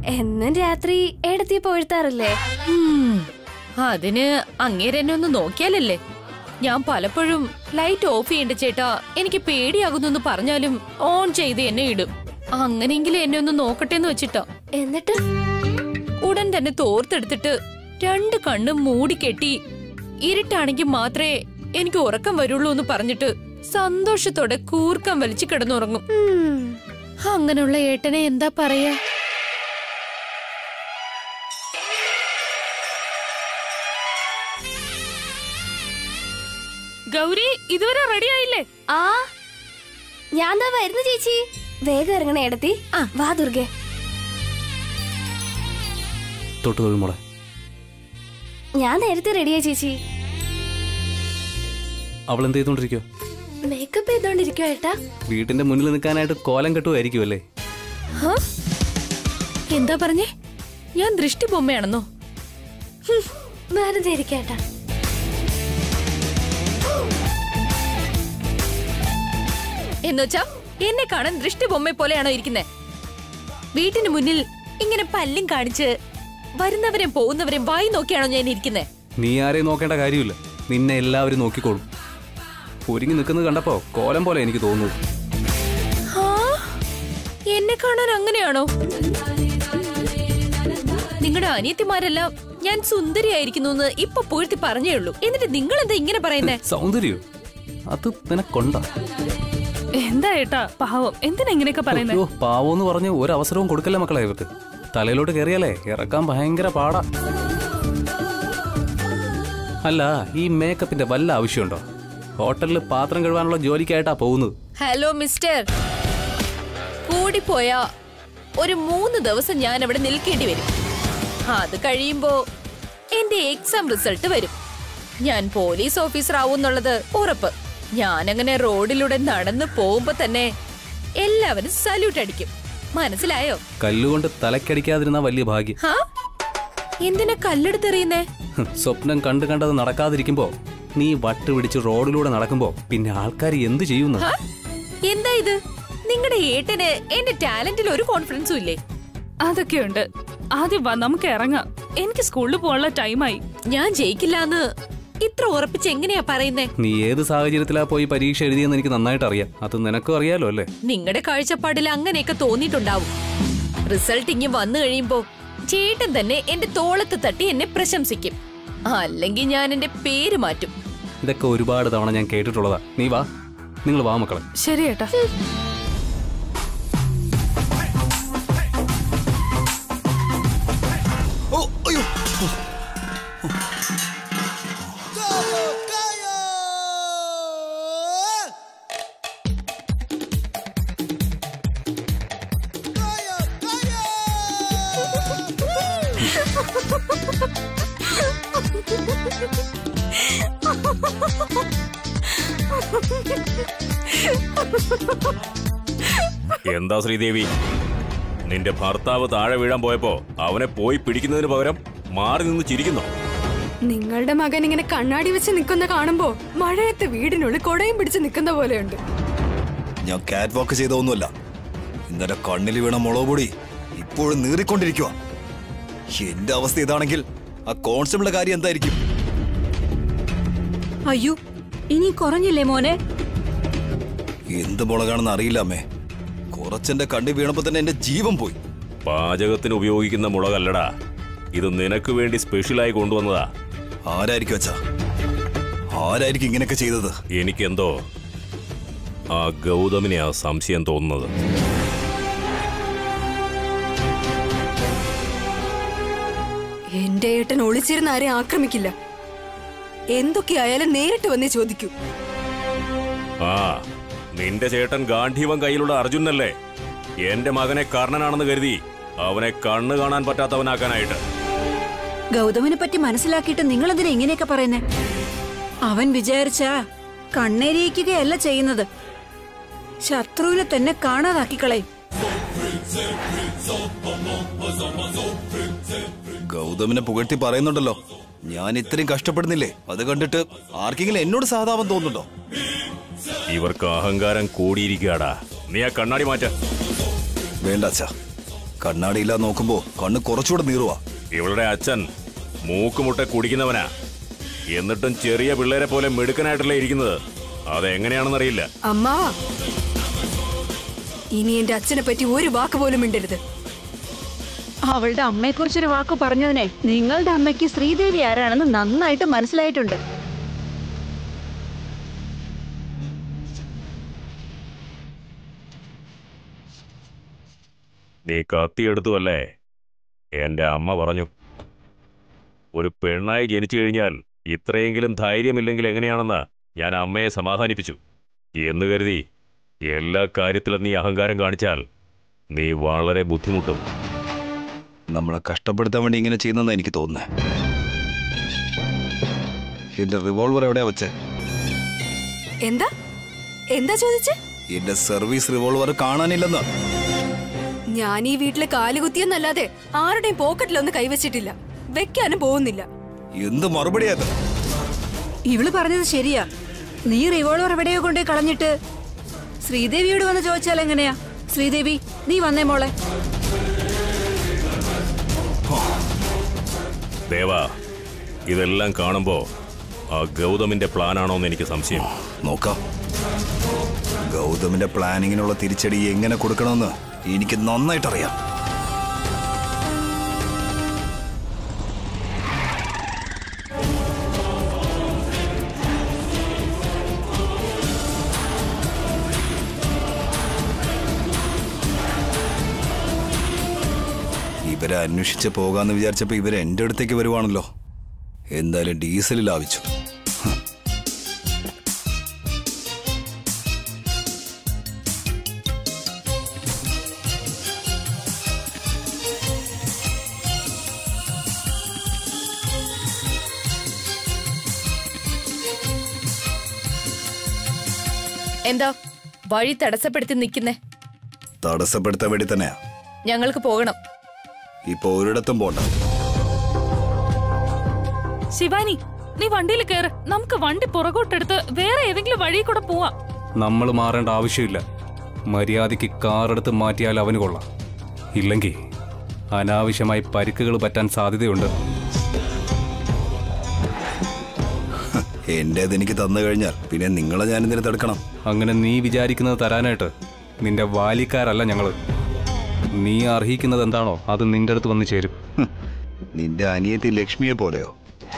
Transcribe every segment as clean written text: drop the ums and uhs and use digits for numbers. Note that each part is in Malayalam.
എന്നും രാത്രി ഏടത്തി പോഴ്ത്താറില്ലേ? അതിന് അങ്ങേരെന്നെ ഒന്ന് നോക്കിയാലല്ലേ. ഞാൻ പലപ്പോഴും ലൈറ്റ് ഓഫ് ചെയ്യണ്ട ചേട്ടാ, എനിക്ക് പേടിയാകുന്നു പറഞ്ഞാലും ഓൺ ചെയ്ത് എന്നെ ഇടും. അങ്ങനെയെങ്കിലും എന്നെ ഒന്ന് നോക്കട്ടെ എന്ന് വെച്ചിട്ടാ. എന്നിട്ട് ഉടൻ തന്നെ തോർത്തെടുത്തിട്ട് 2 കണ്ണും മൂടിക്കെട്ടി ഇരുട്ടാണെങ്കിൽ മാത്രമേ എനിക്ക് ഉറക്കം വരുള്ളൂ എന്ന് പറഞ്ഞിട്ട് സന്തോഷത്തോടെ കൂർക്കം വലിച്ചു കിടന്നുറങ്ങും. അങ്ങനെയുള്ള ഏട്ടനെ എന്താ പറയാ? ഗൗരി ഇതുവരെ റെഡി ആയില്ലേ? ആ ഞാൻ ദാ വരുന്നു ചേച്ചി. വേഗം ഇറങ്ങണേ ഏടത്തി. വാ ദുർഗെ. മോളെ ഞാൻ നേരത്തെ റെഡിയാ ചേച്ചി. അവൾ എന്ത് ചെയ്തോണ്ടിരിക്കോ? മേക്കപ്പ് ചെയ്തോണ്ടിരിക്കോ ഏട്ടാ? വീട്ടിന്റെ മുന്നിൽ നിൽക്കാനായിട്ട് കോലം കെട്ടുമായിരിക്കും അല്ലേ? എന്താ പറഞ്ഞേ? ഞാൻ ദൃഷ്ടി ബൊമ്മയാണെന്നോ? വെറുതെ ഇരിക്കേട്ടാ. എന്നുവെച്ചാ എന്നെ കാണാൻ ദൃഷ്ടി ബൊമ്മ പോലെയാണോ ഇരിക്കുന്നേ? വീട്ടിന് മുന്നിൽ ഇങ്ങനെ പല്ലും കാണിച്ച് വരുന്നവരെയും പോകുന്നവരെയും വായി നോക്കിയാണോ ഞാൻ ഇരിക്കുന്നേ? നീ ആരെയും നോക്കേണ്ട കാര്യമില്ല, നിന്നെ എല്ലാവരും നോക്കിക്കോളും. ഒരുങ്ങി നിൽക്കുന്നത് കണ്ടപ്പോ കോലം പോലെ എനിക്ക് തോന്നുന്നു. എന്നെ കാണാൻ അങ്ങനെയാണോ? നിങ്ങളുടെ അനിയത്തിമാരെല്ലാം ഞാൻ സുന്ദരിയായിരിക്കുന്നു എന്ന് ഇപ്പൊ പൂഴ്ത്തി പറഞ്ഞേ ഉള്ളൂ. എന്നിട്ട് നിങ്ങൾ എന്താ ഇങ്ങനെ പറയുന്നേ? സൗന്ദര്യോ? അത് നിനക്കൊണ്ടാ? എന്താ ഏട്ടാ പാവം, എന്തിനാ ഇങ്ങനെയൊക്കെ പറയുന്നേ? പാവോന്ന് പറഞ്ഞ് ഒരു അവസരവും കൊടുക്കല്ലേ മക്കളെ ഇവർക്ക്. തലയിലോട്ട് കയറിയാലേ ഇറക്കാൻ ഭയങ്കര പാടാ. അല്ല, ഈ മേക്കപ്പിന്റെ വല്ല ആവശ്യമുണ്ടോ? ഹോട്ടലിൽ പാത്രം കഴുകാനുള്ള ജോലിക്കായിട്ടാ പോകുന്നത്. ഹലോ മിസ്റ്റർ, കൂടിപ്പോയാ ഒരു 3 ദിവസം ഞാൻ അവിടെ നിൽക്കേണ്ടി വരും. അത് കഴിയുമ്പോ എന്റെ എക്സാം റിസൾട്ട് വരും. ഞാൻ പോലീസ് ഓഫീസർ ആവുന്നുള്ളത് ഉറപ്പ്. ഞാനങ്ങനെ റോഡിലൂടെ നടന്നു പോകുമ്പോ തന്നെ എല്ലാവരും സല്യൂട്ട് അടിക്കും. മനസ്സിലായോ? കല്ലുകൊണ്ട് തലക്കടിക്കാതിരുന്ന വലിയ ഭാഗ്യം. എന്തിനാ കല്ലെടുത്തെറിയുന്നേ? സ്വപ്നം കണ്ടത് നടക്കാതിരിക്കുമ്പോ നീ വട്ട് പിടിച്ച് റോഡിലൂടെ നടക്കുമ്പോ പിന്നെ ആൾക്കാർ എന്ത് ചെയ്യുന്നു? എന്താ ഇത്? നിങ്ങളുടെ ഏട്ടന് എന്റെ ടാലന്റിൽ ഒരു കോൺഫിഡൻസും ഇല്ലേ? അതൊക്കെയുണ്ട്. ആദ്യം വാ, നമുക്ക് ഇറങ്ങാം. എനിക്ക് സ്കൂളിൽ പോകാനുള്ള ടൈമായി. ഞാൻ ജയിക്കില്ലാന്ന് ഇത്ര ഉറപ്പിച്ച് എങ്ങനെയാ പറയുന്നേ? നീ ഏത് സാഹചര്യത്തിലാ പോയി പരീക്ഷ എഴുതിയെന്ന് എനിക്ക് നന്നായിട്ട് അറിയാം. അത് നിനക്കും അറിയാലോ അല്ലേ? നിങ്ങളുടെ കാഴ്ചപ്പാടിൽ അങ്ങനെയൊക്കെ തോന്നിയിട്ടുണ്ടാവും. റിസൾട്ട് ഇങ്ങ് വന്നു കഴിയുമ്പോ ചേട്ടൻ തന്നെ എന്റെ തോളത്ത് തട്ടി എന്നെ പ്രശംസിക്കും. അല്ലെങ്കിൽ ഞാൻ എന്റെ പേര് മാറ്റും. ഇതൊക്കെ ഒരുപാട് തവണ ഞാൻ കേട്ടിട്ടുള്ളതാ. നീ വാ, നിങ്ങൾ വാ മക്കളെ. ശരി ഏട്ടാ. എന്താ ശ്രീദേവി, നിന്റെ ഭർത്താവ് താഴെ വീഴാൻ പോയപ്പോ അവനെ പോയി പിടിക്കുന്നതിന് പകരം മാറി നിന്ന് ചിരിക്കുന്നോ? നിങ്ങളുടെ മകൻ ഇങ്ങനെ കണ്ണാടി വെച്ച് നിൽക്കുന്ന കാണുമ്പോ മഴയത്ത് വീടിനുള്ളിൽ കൊടയും പിടിച്ച് നിൽക്കുന്ന പോലെയുണ്ട്. ഞാൻ കാറ്റ് വാക്ക് ചെയ്തൊന്നുമല്ല. ഇന്നലെ കണ്ണിൽ വീണ മുളക് പൊടി ഇപ്പോഴും നീറിക്കൊണ്ടിരിക്കുക. എന്റെ അവസ്ഥ ഇതാണെങ്കിൽ ആ കോൺസ്റ്റബിളിന്റെ കാര്യം എന്തായിരിക്കും? അയ്യോ, ഇനി കുറഞ്ഞില്ലേ മോനെ? എന്ത് മുളകാണെന്ന് അറിയില്ല അമ്മേ. കുറച്ചെന്റെ കണ്ണി വീണപ്പോ തന്നെ എന്റെ ജീവൻ പോയി. പാചകത്തിന് ഉപയോഗിക്കുന്ന മുളകല്ലടാ, ഇത് നിനക്ക് വേണ്ടി സ്പെഷ്യലായി കൊണ്ടുവന്നതാ. ആരായിരിക്കും അച്ഛാ? ആരായിരിക്കും ഇങ്ങനെയൊക്കെ ചെയ്തത്? എനിക്കെന്തോ ആ ഗൗതമിനെ ആ സംശയം തോന്നുന്നത്. എന്റെ ഏട്ടൻ ഒളിച്ചിരുന്ന് ആരെയും ആക്രമിക്കില്ല. എന്തൊക്കെയായാലും നേരിട്ട് വന്നേ ചോദിക്കൂ. ആ, നിന്റെ ചേട്ടൻ ഗാന്ധീവൻ കയ്യിലുള്ള അർജുനല്ലേ? എന്റെ മകനെ കർണനാണെന്ന് കരുതി അവനെ കണ്ണു കാണാൻ പറ്റാത്തവനാക്കാനായിട്ട്. ഗൗതമിനെ പറ്റി മനസ്സിലാക്കിയിട്ട് നിങ്ങൾ എന്തിനാ ഇങ്ങനെയൊക്കെ പറയുന്നേ? അവൻ വിചാരിച്ചാ കണ്ണേരിയിക്കുകയല്ല ചെയ്യുന്നത്, ശത്രുവിനെ തന്നെ കാണാതാക്കിക്കളയും. ഗൗതമിനെ പുകഴ്ത്തി പറയുന്നുണ്ടല്ലോ. ഞാൻ ഇത്രയും കഷ്ടപ്പെടുന്നില്ലേ? അത് കണ്ടിട്ട് ആർക്കെങ്കിലും എന്നോട് സഹതാപം തോന്നുന്നുണ്ടോ? ഇവർക്ക് അഹങ്കാരം കൂടിയിരിക്കാടാ. നീ ആ കണ്ണാടി മാറ്റ. വേണ്ട അച്ഛാ, കണ്ണാടിയില്ലാ നോക്കുമ്പോ കണ്ണ് കുറച്ചുകൂടെ നീറുവാ. ഇവളുടെ അച്ഛൻ മൂക്കുമുട്ട കുടിക്കുന്നവനാ. എന്നിട്ടും ചെറിയ പിള്ളേരെ പോലെ മിടുക്കനായിട്ടല്ലേ ഇരിക്കുന്നത്. അതെങ്ങനെയാണെന്നറിയില്ല. അമ്മാവാ, ഇനി എന്റെ അച്ഛനെ പറ്റി ഒരു വാക്ക് പോലും മിണ്ടരുത്. അവളുടെ അമ്മയെക്കുറിച്ചൊരു വാക്ക് പറഞ്ഞതിനെ നിങ്ങളുടെ അമ്മയ്ക്ക് ശ്രീദേവി ആരാണെന്ന് നന്നായിട്ട് മനസ്സിലായിട്ടുണ്ട്. നീ കത്തിയെടുത്തു അല്ലേ? എന്റെ അമ്മ പറഞ്ഞു, ഒരു പെണ്ണായി ജനിച്ചു കഴിഞ്ഞാൽ ഇത്രയെങ്കിലും ധൈര്യമില്ലെങ്കിൽ എങ്ങനെയാണെന്ന് ഞാൻ അമ്മയെ സമാധാനിപ്പിച്ചു. എന്ന് കരുതി എല്ലാ കാര്യത്തിലും നീ അഹങ്കാരം കാണിച്ചാൽ നീ വളരെ ബുദ്ധിമുട്ടും. നമ്മളെ കഷ്ടപ്പെടുത്താൻ വേണ്ടി ഇങ്ങനെ ചെയ്യുന്നതാ എനിക്ക് തോന്നുന്നത്. എന്റെ റിവോൾവർ എവിടെയാ വെച്ചേ? എന്താ എന്താ ചോദിച്ചേ? എന്റെ സർവീസ് റിവോൾവർ കാണാനില്ലെന്ന്. ഞാൻ ഈ വീട്ടില് കാലുകുത്തിയെന്നല്ലാതെ ആരുടെയും പോക്കറ്റിലൊന്നും കൈവച്ചിട്ടില്ല, വെക്കാനും പോകുന്നില്ല. എന്ത് മറുപടിയാ? ഇവള് പറഞ്ഞത് ശരിയാ. നീ റിവോൾവർ എവിടെയോ കൊണ്ടേ കളഞ്ഞിട്ട് ശ്രീദേവിയോട് വന്ന് ചോദിച്ചാൽ എങ്ങനെയാ? ശ്രീദേവി, നീ വന്നേ മോളെ. ദേവാ, ഇതെല്ലാം കാണുമ്പോ ആ ഗൗതമിന്റെ പ്ലാനാണോന്ന് എനിക്ക് സംശയം. നോക്കാം, ഗൗതമിന്റെ പ്ലാനിങ്ങിനുള്ള തിരിച്ചടി എങ്ങനെ കൊടുക്കണമെന്ന് എനിക്ക് നന്നായിട്ടറിയാം. ഇവരെ അന്വേഷിച്ച് പോകാന്ന് വിചാരിച്ചപ്പോ ഇവര് എന്റെ അടുത്തേക്ക് വരുവാണല്ലോ. എന്തായാലും ഡീസലിൽ ആവശ്യം. എന്താ വഴി തടസ്സപ്പെടുത്തി നിൽക്കുന്നേ? തടസ്സപ്പെടുത്താൻ വേണ്ടി തന്നെയാ. ഞങ്ങൾക്ക് പോകണം. ഇപ്പൊ ഒരിടത്തും പോണ്ട. ശിവാനി, നീ വണ്ടിയിൽ കയറ്. നമുക്ക് വണ്ടി പുറകോട്ടെടുത്ത് വേറെ ഏതെങ്കിലും വഴി കൂടെ പോവാം. നമ്മൾ മാറേണ്ട ആവശ്യമില്ല. മര്യാദയ്ക്ക് കാറെടുത്ത് മാറ്റിയാൽ അവന് കൊള്ളാം. ഇല്ലെങ്കിൽ അനാവശ്യമായി പരിക്കുകൾ പറ്റാൻ സാധ്യതയുണ്ട്. എന്റേത് എനിക്ക് തന്നു കഴിഞ്ഞാൽ പിന്നെ നിങ്ങളെ ഞാൻ എന്തിനു തടുക്കണം? അങ്ങനെ നീ വിചാരിക്കുന്നത് തരാനായിട്ട് നിന്റെ വാലിക്കാരല്ല ഞങ്ങള്. നീ അർഹിക്കുന്നത് എന്താണോ അത് നിന്റെ അടുത്ത് വന്ന് ചേരും. നിന്റെ അനിയത്തി ലക്ഷ്മിയെ പോലെയോ?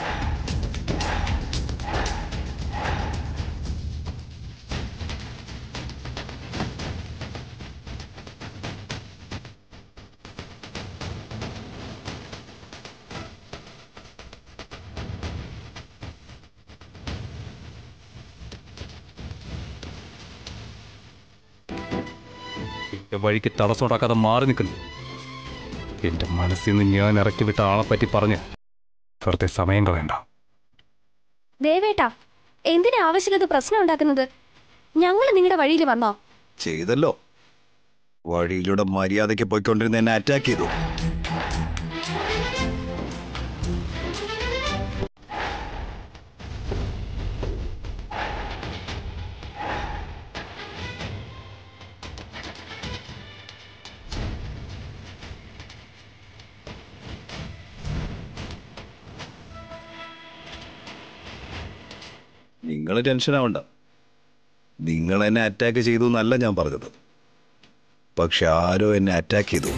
വഴിക്ക് തടസ്സമുണ്ടാക്കാതെ മാറി നിൽക്കുന്നു. എന്റെ മനസ്സിൽ നിന്ന് ഞാൻ ഇറക്കി വിട്ട ആളെ പറ്റി പറഞ്ഞ് വെറുതെ സമയം കളയണ്ട. ദേവേട്ടാ, എന്തിനാ ആവശ്യമില്ലാത്ത പ്രശ്നം ഉണ്ടാക്കുന്നത്? ഞങ്ങൾ നിങ്ങളുടെ വഴിയിൽ വന്നോ? ചെയ്തല്ലോ. വഴിയിലൂടെ മര്യാദയ്ക്ക് പോയിക്കൊണ്ടിരുന്ന എന്നെ അറ്റാക്ക് ചെയ്തു. നിങ്ങൾ ടെൻഷൻ ആവണ്ട. നിങ്ങൾ എന്നെ അറ്റാക്ക് ചെയ്തു എന്നല്ല ഞാൻ പറഞ്ഞത്. പക്ഷെ ആരോ എന്നെ അറ്റാക്ക് ചെയ്തു.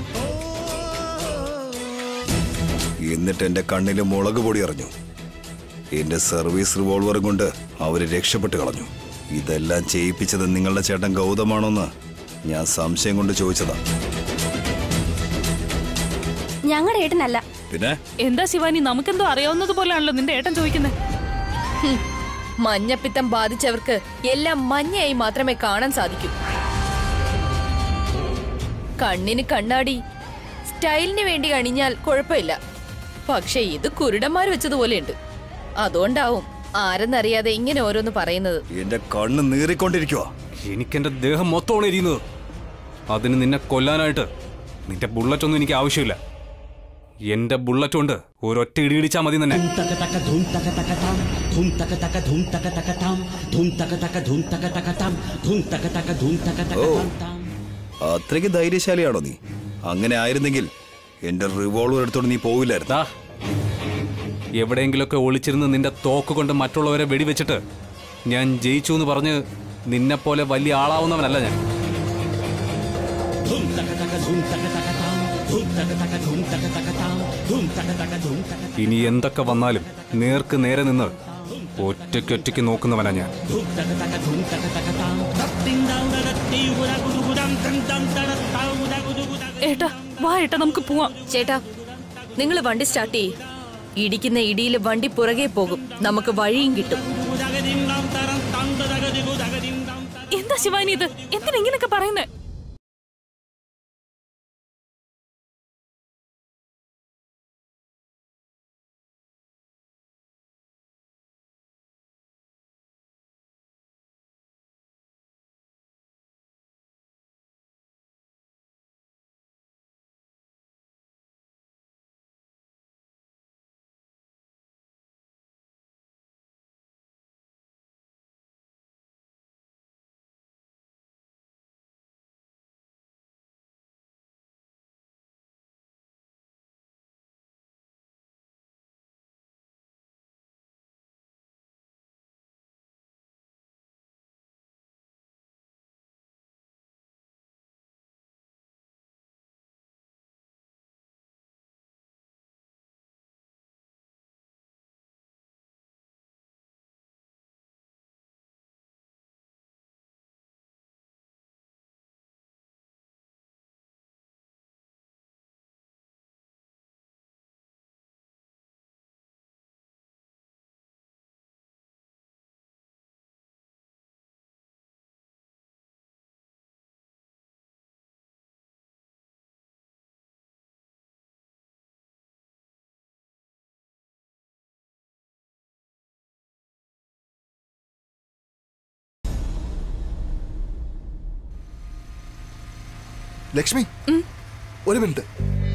എന്നിട്ട് എന്റെ കണ്ണിൽ മുളക് പൊടി എറിഞ്ഞു. എന്റെ സർവീസ് റിവോൾവറും കൊണ്ട് അവര് രക്ഷപ്പെട്ട് കളഞ്ഞു. ഇതെല്ലാം ചെയ്യിപ്പിച്ചത് നിങ്ങളുടെ ചേട്ടൻ ഗൗതമാണോന്ന് ഞാൻ സംശയം കൊണ്ട് ചോദിച്ചതാ. ഞങ്ങളുടെ ഏട്ടനല്ല. പിന്നെ എന്താ ശിവാനി, നമുക്കെന്തോ അറിയാവുന്നത് പോലെയാണല്ലോ നിന്റെ ഏട്ടൻ ചോദിക്കുന്നത്. മഞ്ഞപ്പിത്തം ബാധിച്ചവർക്ക് എല്ലാം മഞ്ഞയായി മാത്രമേ കാണാൻ സാധിക്കൂ. കണ്ണിന് കണ്ണാടി സ്റ്റൈലിന് വേണ്ടി അണിഞ്ഞാൽ കുഴപ്പമില്ല. പക്ഷെ ഇത് കുരുടന്മാർ വെച്ചതുപോലെയുണ്ട്. അതുകൊണ്ടാവും ആരെന്നറിയാതെ ഇങ്ങനെ ഓരോന്ന് പറയുന്നത്. എന്റെ കണ്ണ് നീറിക്കൊണ്ടിരിക്കുക. എനിക്കെന്റെ ദേഹം മൊത്തമാണ് എരിയുന്നത്. അതിന് നിന്നെ കൊല്ലാനായിട്ട് നിന്റെ ബുള്ളറ്റ് ഒന്നും എനിക്ക് ആവശ്യമില്ല. എന്റെ ബുള്ളറ്റ് കൊണ്ട് ഒരൊറ്റ ഇടിയിടിച്ചാ മതി തന്നെ. അത്രയ്ക്ക് ധൈര്യശാലിയാണോ നീ? അങ്ങനെ ആയിരുന്നെങ്കിൽ എന്റെ റിവോൾവർ എടുത്തോണ്ട് നീ പോവില്ലായിരുന്നു. എവിടെയെങ്കിലൊക്കെ ഒളിച്ചിരുന്ന് നിന്റെ തോക്ക് കൊണ്ട് മറ്റുള്ളവരെ വെടിവെച്ചിട്ട് ഞാൻ ജയിച്ചു എന്ന് പറഞ്ഞ് നിന്നെപ്പോലെ വലിയ ആളാവുന്നവനല്ല ഞാൻ. ഇനി എന്തൊക്കെ വന്നാലും നേർക്ക് നേരെ നിന്ന് ഒറ്റയ്ക്കൊറ്റയ്ക്ക് നോക്കുന്നവനാ ഞാൻ. ഏട്ടാ വാ ഏട്ടാ, നമുക്ക് പോവാം. ചേട്ടാ, നിങ്ങൾ വണ്ടി സ്റ്റാർട്ട് ചെയ്യ്. ഇടിക്കുന്ന ഇടിയിൽ വണ്ടി പുറകെ പോകും, നമുക്ക് വഴിയും കിട്ടും. എന്താ ശിവാനി ഇത്? എന്തിനാ ഇങ്ങനെയൊക്കെ പറയുന്നേ? ലക്ഷ്മി, ഒരു മിനിറ്റ്.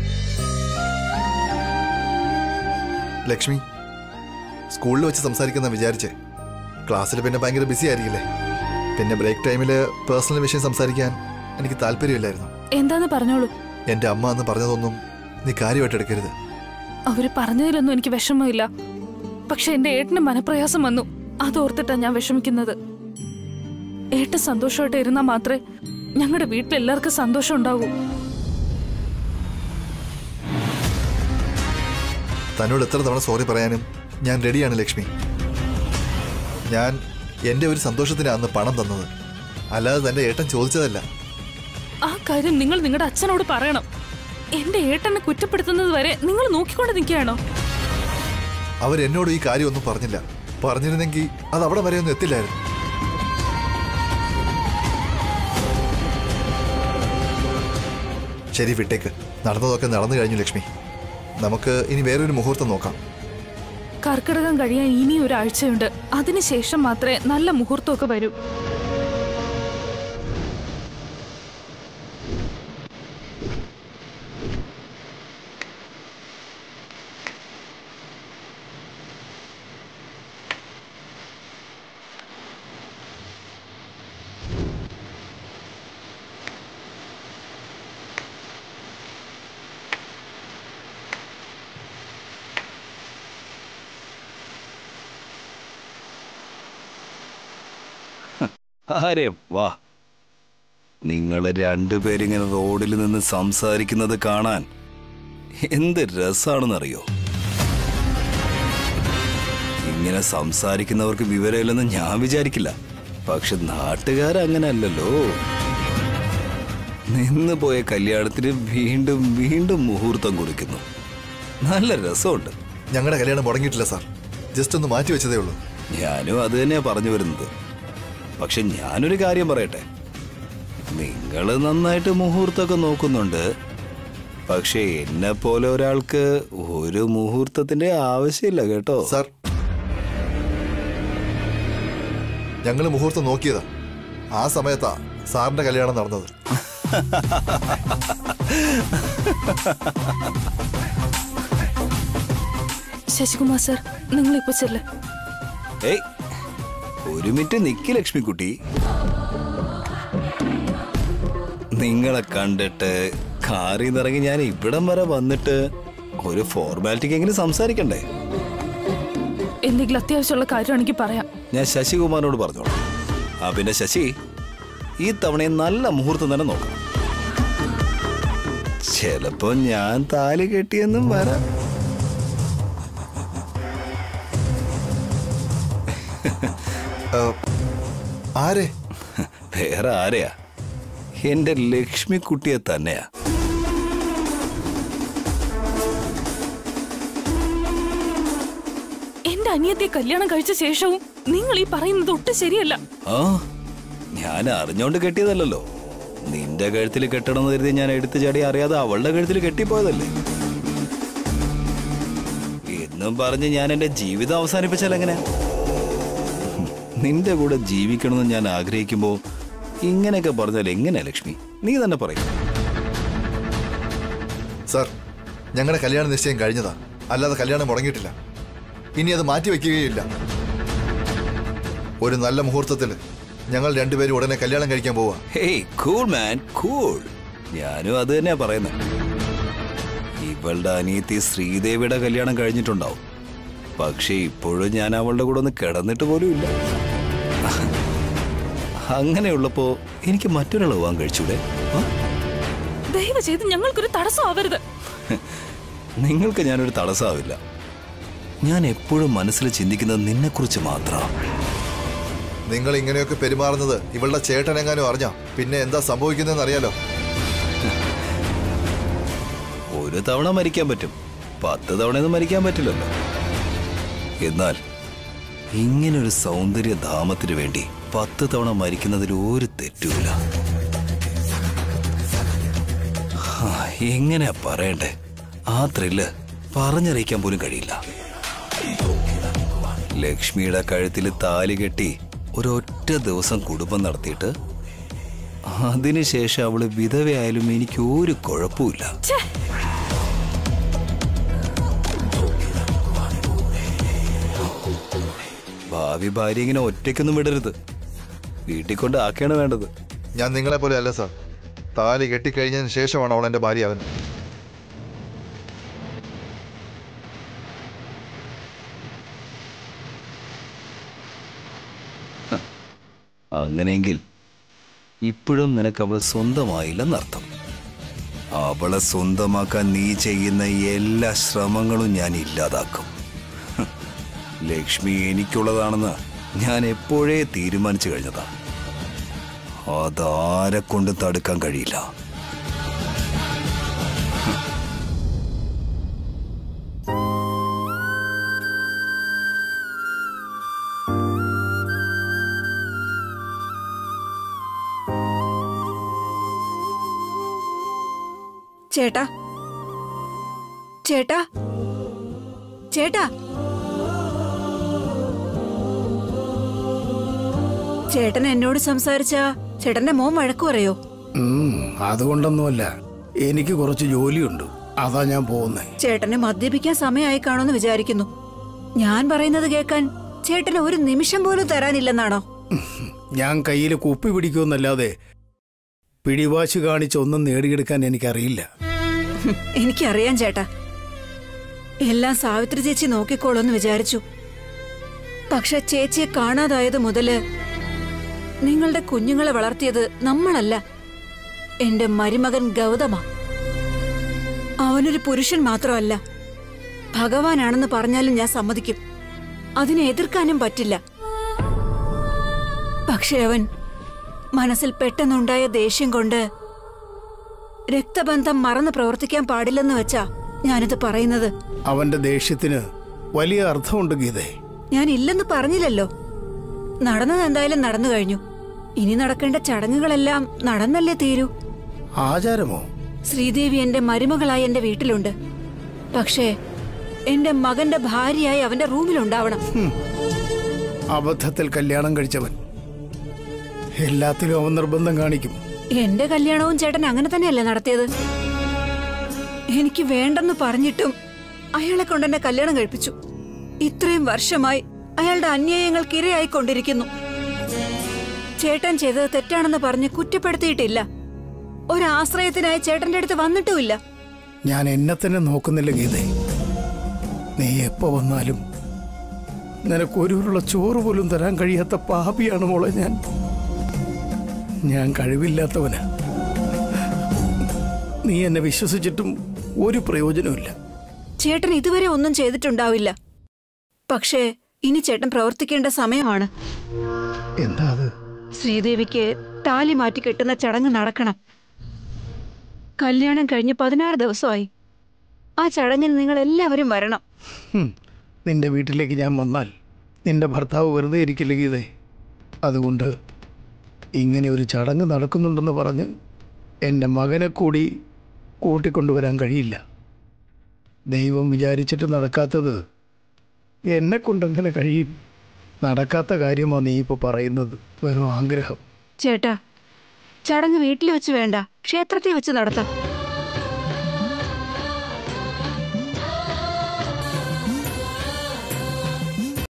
ലക്ഷ്മി, സ്കൂളിൽ വെച്ച് സംസാരിക്കുന്ന വിചാരിച്ചേ. ക്ലാസ്സിൽ പിന്നെ ഭയങ്കര ബിസി ആയിരിക്കില്ലേ? പിന്നെ ബ്രേക്ക് ടൈമിൽ പേഴ്സണൽ വിഷയം സംസാരിക്കാൻ എനിക്ക് താല്പര്യമില്ലായിരുന്നു. എന്താന്ന് പറഞ്ഞോളൂ. എന്റെ അമ്മ എന്ന് പറഞ്ഞതൊന്നും നീ കാര്യമായിട്ട് എടുക്കരുത്. അവര് പറഞ്ഞതിലൊന്നും എനിക്ക് വിഷമമില്ല. പക്ഷെ എന്റെ ഏട്ടന് മനപ്രയാസം വന്നു, അതോർത്തിട്ടാ ഞാൻ വിഷമിക്കുന്നത്. ഏട്ടൻ സന്തോഷമായിട്ട് ഇരുന്നാൽ മാത്രമേ ഞങ്ങളുടെ വീട്ടിലെല്ലാവർക്കും സന്തോഷം ഉണ്ടാവൂ. തന്നോട് എത്ര തവണ സോറി പറയാനും ഞാൻ റെഡിയാണ് ലക്ഷ്മി. ഞാൻ എന്റെ ഒരു സന്തോഷത്തിന് അന്ന് പണം തന്നത്, അല്ലാതെ തന്റെ ഏട്ടൻ ചോദിച്ചതല്ല. ആ കാര്യം നിങ്ങൾ നിങ്ങളുടെ അച്ഛനോട് പറയണം. എന്റെ ഏട്ടനെ കുറ്റപ്പെടുത്തുന്നത് വരെ നിങ്ങൾ നോക്കിക്കൊണ്ട് നിൽക്കുകയാണോ? അവരെന്നോട് ഈ കാര്യമൊന്നും പറഞ്ഞില്ല. പറഞ്ഞിരുന്നെങ്കിൽ അത് അവിടെ വരെ ഒന്നും എത്തില്ലായിരുന്നു. ശരി, വിട്ടേക്ക്. നടന്നതൊക്കെ നടന്നു കഴിഞ്ഞു ലക്ഷ്മി. നമുക്ക് ഇനി വേറൊരു മുഹൂർത്തം നോക്കാം. കർക്കിടകം കഴിയാൻ ഇനി ഒരാഴ്ചയുണ്ട്. അതിനുശേഷം മാത്രമേ നല്ല മുഹൂർത്തമൊക്കെ വരൂ. ആരെ വാ, നിങ്ങൾ രണ്ടുപേരിങ്ങനെ റോഡിൽ നിന്ന് സംസാരിക്കുന്നത് കാണാൻ എന്ത് രസാണെന്നറിയോ? ഇങ്ങനെ സംസാരിക്കുന്നവർക്ക് വിവരമില്ലെന്ന് ഞാൻ വിചാരിക്കില്ല. പക്ഷെ നാട്ടുകാരങ്ങനല്ലല്ലോ. നിന്ന് പോയ കല്യാണത്തിന് വീണ്ടും വീണ്ടും മുഹൂർത്തം കുറിക്കുന്നു. നല്ല രസമുണ്ട്. ഞങ്ങളുടെ കല്യാണം മുടങ്ങിയിട്ടില്ല സാർ, ജസ്റ്റ് ഒന്ന് മാറ്റി വെച്ചതേ ഉള്ളൂ. ഞാനും അത് തന്നെയാ പറഞ്ഞു വരുന്നത്. പക്ഷെ ഞാനൊരു കാര്യം പറയട്ടെ, നിങ്ങൾ നന്നായിട്ട് മുഹൂർത്തമൊക്കെ നോക്കുന്നുണ്ട്. പക്ഷെ എന്നെ പോലെ ഒരാൾക്ക് ഒരു മുഹൂർത്തത്തിന്റെ ആവശ്യമില്ല കേട്ടോ സാർ. ഞങ്ങൾ മുഹൂർത്തം നോക്കിയതാ. ആ സമയത്താ സാറിന്റെ കല്യാണം നടന്നത്. ശശികുമാർ സാർ, നിങ്ങൾ ഇപ്പൊ ചെല്ല്. ഏയ്, ഒരു മിനിറ്റ് നിക്ക് ലക്ഷ്മിക്കുട്ടി. നിങ്ങളെ കണ്ടിട്ട് കാറിൽ നിന്നിറങ്ങി ഞാൻ ഇവിടം വരെ വന്നിട്ട് ഒരു ഫോർമാലിറ്റിക്കെങ്കിലും സംസാരിക്കണ്ടേ? എന്തെങ്കിലും അത്യാവശ്യമുള്ള കാര്യമാണെങ്കിൽ പറയാം. ഞാൻ ശശികുമാറിനോട് പറഞ്ഞോളാം. പിന്നെ ശശി, ഈ തവണയും നല്ല മുഹൂർത്തം തന്നെ നോക്കണം. ചിലപ്പോ ഞാൻ താലി കെട്ടിയെന്നും വരാം. ആരെ? വേറെ ആരെയാ? എന്റെ ലക്ഷ്മിക്കുട്ടിയെ തന്നെയാ. എന്റെ അനിയത്തെ കല്യാണം കഴിച്ച ശേഷവും നിങ്ങൾ ഈ പറയുന്നത് ഒട്ടും ശരിയല്ല. ഞാൻ അറിഞ്ഞോണ്ട് കെട്ടിയതല്ലോ. നിന്റെ കഴുത്തിൽ കെട്ടണമെന്ന് കരുതി ഞാൻ എടുത്തു ചാടി അറിയാതെ അവളുടെ കഴുത്തിൽ കെട്ടിപ്പോയതല്ലേ. എന്നും പറഞ്ഞ് ഞാൻ എന്റെ ജീവിതം അവസാനിപ്പിച്ചാൽ എങ്ങനെ? നിന്റെ കൂടെ ജീവിക്കണമെന്ന് ഞാൻ ആഗ്രഹിക്കുമ്പോ ഇങ്ങനെയൊക്കെ പറഞ്ഞാൽ എങ്ങനെയാ ലക്ഷ്മി? നീ തന്നെ പറയും. സാർ, ഞങ്ങളുടെ കല്യാണ നിശ്ചയം കഴിഞ്ഞതാ, അല്ലാതെ കല്യാണം മുടങ്ങിയിട്ടില്ല. ഇനി അത് മാറ്റിവെക്കുകയില്ല. ഒരു നല്ല മുഹൂർത്തത്തിൽ ഞങ്ങൾ രണ്ടുപേരും ഉടനെ കല്യാണം കഴിക്കാൻ പോവാ. Hey cool man, cool. ഞാനും അത് തന്നെയാ പറയുന്നത്. ഇവളുടെ അനിയത്തി ശ്രീദേവിയുടെ കല്യാണം കഴിഞ്ഞിട്ടുണ്ടാവും. പക്ഷെ ഇപ്പോഴും ഞാൻ അവളുടെ കൂടെ ഒന്ന് കിടന്നിട്ട് പോലും ഇല്ല. അങ്ങനെയുള്ളപ്പോ എനിക്ക് മറ്റൊരാൾ പോവാൻ കഴിച്ചൂടെ? ദയവ് ചെയ്ത് ഞങ്ങൾക്കൊരു തടസ്സമാവരുത്. നിങ്ങൾക്ക് ഞാനൊരു തടസ്സമാവില്ല. ഞാൻ എപ്പോഴും മനസ്സിൽ ചിന്തിക്കുന്നത് നിന്നെക്കുറിച്ച് മാത്രമാണ്. നിങ്ങൾ ഇങ്ങനെയൊക്കെ പെരുമാറുന്നത് ഇവളുടെ ചേട്ടനെങ്ങാനും അറിഞ്ഞോ പിന്നെ എന്താ സംഭവിക്കുന്നതെന്ന് അറിയാലോ. ഒരു തവണ മരിക്കാൻ പറ്റും, 10 തവണയൊന്നും മരിക്കാൻ പറ്റില്ലല്ലോ. എന്നാൽ ഇങ്ങനൊരു സൗന്ദര്യധാമത്തിന് വേണ്ടി 10 തവണ മരിക്കുന്നതിൽ ഒരു തെറ്റുമില്ല. എങ്ങനെയാ പറയണ്ടേ? ആ ത്രില്ല് പറഞ്ഞറിയിക്കാൻ പോലും കഴിയില്ല. ലക്ഷ്മിയുടെ കഴുത്തിൽ താലി കെട്ടി ഒരൊറ്റ ദിവസം കുടുംബം നടത്തിയിട്ട് അതിനുശേഷം അവള് വിധവയായാലും എനിക്ക് ഒരു കുഴപ്പമില്ല. ഭാവി ഭാര്യ ഇങ്ങനെ ഒറ്റയ്ക്കൊന്നും വിടരുത്. വീട്ടിൽ കൊണ്ട് ആക്കിയാണ് വേണ്ടത്. ഞാൻ നിങ്ങളെ പോലെ അല്ല സാർ. താലി കെട്ടിക്കഴിഞ്ഞതിന് ശേഷമാണ് അവൾ എൻ്റെ ഭാര്യ ആവുന്നത്. അങ്ങനെയെങ്കിൽ ഇപ്പോഴും നിനക്ക് അവൾ സ്വന്തമായില്ലെന്നർത്ഥം. അവളെ സ്വന്തമാക്കാൻ നീ ചെയ്യുന്ന എല്ലാ ശ്രമങ്ങളും ഞാൻ ഇല്ലാതാക്കും. ലക്ഷ്മി എനിക്കുള്ളതാണെന്ന് ഞാൻ എപ്പോഴേ തീരുമാനിച്ചു കഴിഞ്ഞതാ. അതാരെ കൊണ്ട് തടുക്കാൻ കഴിയില്ല. ചേട്ടാ, ചേട്ടാ, ചേട്ടാ, ചേട്ടൻ എന്നോട് സംസാരിച്ച ചേട്ടന്റെ മോൻ വഴക്കു പറയോ? അതുകൊണ്ടൊന്നുമല്ല, എനിക്ക് കുറച്ച് ജോലിയുണ്ട്, അതാ ഞാൻ പോകുന്നേ. ചേട്ടന് മദ്യപിക്കാൻ സമയമായി കാണുമെന്ന് വിചാരിക്കുന്നു. ഞാൻ പറയുന്നത് കേൾക്കാൻ ചേട്ടന് ഒരു നിമിഷം പോലും തരാനില്ലെന്നാണോ? ഞാൻ കയ്യിൽ കുപ്പി പിടിക്കുമെന്നല്ലാതെ പിടിവാശി കാണിച്ച് ഒന്നും നേടിയെടുക്കാൻ എനിക്കറിയില്ല. എനിക്കറിയാം ചേട്ടാ. എല്ലാം സാവിത്രി ചേച്ചി നോക്കിക്കോളൂന്ന് വിചാരിച്ചു. പക്ഷെ ചേച്ചിയെ കാണാതായത് മുതല് നിങ്ങളുടെ കുഞ്ഞുങ്ങളെ വളർത്തിയത് നമ്മളല്ല, എന്റെ മരുമകൻ ഗൗതമ. അവനൊരു പുരുഷൻ മാത്രമല്ല, ഭഗവാനാണെന്ന് പറഞ്ഞാലും ഞാൻ സമ്മതിക്കും. അതിനെ എതിർക്കാനും പറ്റില്ല. പക്ഷെ അവൻ മനസ്സിൽ പെട്ടെന്നുണ്ടായ ദേഷ്യം കൊണ്ട് രക്തബന്ധം മറന്ന് പ്രവർത്തിക്കാൻ പാടില്ലെന്ന് വെച്ചാ ഞാനിത് പറയുന്നത്. അവന്റെ ദേഷ്യത്തിന് വലിയ അർത്ഥമുണ്ട് ഗീതേ. ഞാൻ ഇല്ലെന്ന് പറഞ്ഞില്ലല്ലോ. നടന്നത് എന്തായാലും നടന്നു കഴിഞ്ഞു. ഇനി നടക്കേണ്ട ചടങ്ങുകളെല്ലാം നടന്നല്ലേ തീരൂ. ആചാരമോ? ശ്രീദേവി എന്റെ മരുമകളായി എന്റെ വീട്ടിലുണ്ട്. പക്ഷേ എന്റെ മകന്റെ ഭാര്യയായി അവന്റെ റൂമിലുണ്ടാവണം. അബദ്ധത്തിൽ കല്യാണം കഴിച്ചവൻ എല്ലാത്തിലും അവൻ നിർബന്ധം കാണിക്കും. എന്റെ കല്യാണവും ചേട്ടൻ അങ്ങനെ തന്നെയല്ലേ നടത്തിയത്? എനിക്ക് വേണ്ടെന്ന് പറഞ്ഞിട്ടും അയാളെ കൊണ്ടെന്നെ കല്യാണം കഴിപ്പിച്ചു. ഇത്രയും വർഷമായി അയാളുടെ അന്യായങ്ങൾക്ക് ഇരയായിക്കൊണ്ടിരിക്കുന്നു. ചേട്ടൻ ചെയ്തത് തെറ്റാണെന്ന് പറഞ്ഞ് കുറ്റപ്പെടുത്തിയിട്ടില്ല. ഒരാശ്രയത്തിനായി ചേട്ടന്റെ അടുത്ത് വന്നിട്ടുമില്ല. ഞാൻ എന്നെ തന്നെ നോക്കുന്നില്ല ഗീതേ. നീ എപ്പോ വന്നാലും നിനക്കൊരുള്ള ചോറ് പോലും തരാൻ കഴിയാത്ത പാപിയാണ് മോളെ ഞാൻ. ഞാൻ കഴിവില്ലാത്തവന്. നീ എന്നെ വിശ്വസിച്ചിട്ടും ഒരു പ്രയോജനമില്ല. ചേട്ടൻ ഇതുവരെ ഒന്നും ചെയ്തിട്ടുണ്ടാവില്ല. പക്ഷേ ഇനി ചേട്ടൻ പ്രവർത്തിക്കേണ്ട സമയമാണ്. എന്താ അത്? ശ്രീദേവിക്ക് താലി മാറ്റി കെട്ടുന്ന ചടങ്ങ് നടക്കണം. കല്യാണം കഴിഞ്ഞ് 16 ദിവസമായി. ആ ചടങ്ങിന് നിങ്ങൾ എല്ലാവരും വരണം. നിന്റെ വീട്ടിലേക്ക് ഞാൻ വന്നാൽ നിന്റെ ഭർത്താവ് വെറുതെ ഇരിക്കില്ല ഗീതേ. അതുകൊണ്ട് ഇങ്ങനെ ഒരു ചടങ്ങ് നടക്കുന്നുണ്ടെന്ന് പറഞ്ഞ് എൻ്റെ മകനെ കൂടി കൂട്ടിക്കൊണ്ടുവരാൻ കഴിയില്ല. ദൈവം വിചാരിച്ചിട്ട് നടക്കാത്തത് എന്നെ കൊണ്ടെങ്ങനെ കഴിയും? നടക്കാത്ത കാര്യമാണ് നീ ഇപ്പോൾ പറയുന്നത്. വെറും ആഗ്രഹം. ചേട്ടാ, ചടങ്ങ് വീട്ടിൽ വെച്ച് വേണ്ട, ക്ഷേത്രത്തിൽ വെച്ച് നടത്താം.